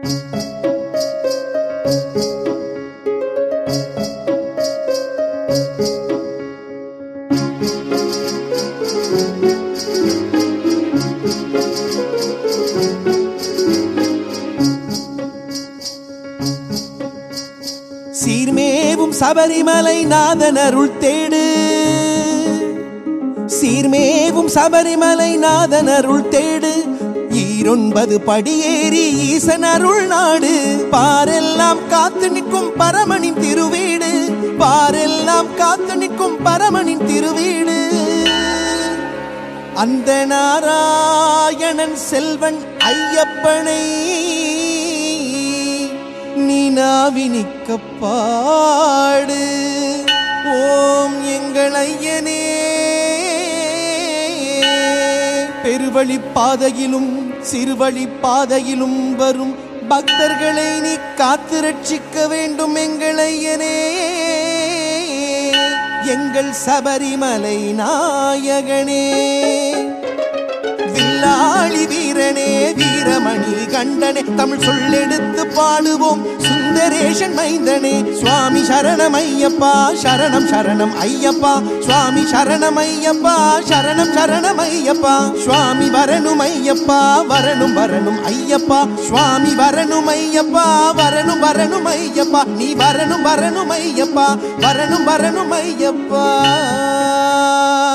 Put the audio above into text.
சீர்மேவும் சபரிமலை நாதன் அருள் தேடு, சீர்மேவும் சபரிமலை நாதன் அருள் தேடு, 9 படியேறி ஈசன் அருள் நாடு, பாரெல்லாம் காத்து நிற்கும் பரமனின் திருவீடு, பாரெல்லாம் காத்து நிற்கும் பரமனின் திருவீடு. அந்த நாராயணன் செல்வன் ஐயப்பனை நீ நாவினிக்க பாடு. ஓம் எங்கள் ஐயனே, பெருவழி பாதையிலும் சிறுவழி பாதையிலும் வரும் பக்தர்களை நீ காத்து ரட்சிக்க வேண்டும் எங்கள் ஐயனே. எங்கள் சபரிமலை நாயகனே, வில்லாளி வீரனே, வீரமணி கண்டனே, தமிழ் சொல்லெடுத்து பாடுவோம் சுந்தரேஷன் மைந்தனே. சுவாமி சரணம் ஐயப்பா, சரணம் சரணம் ஐயப்பா, சுவாமி சரணம் ஐயப்பா, சரணம் சரணம் ஐயப்பா. சுவாமி வரணும் ஐயப்பா, வரணும் வரணும் ஐயப்பா, சுவாமி வரணும் ஐயப்பா, வரணும் வரணும் ஐயப்பா, நீ வரணும் வரணும் ஐயப்பா, வரணும் வரணும் ஐயப்பா.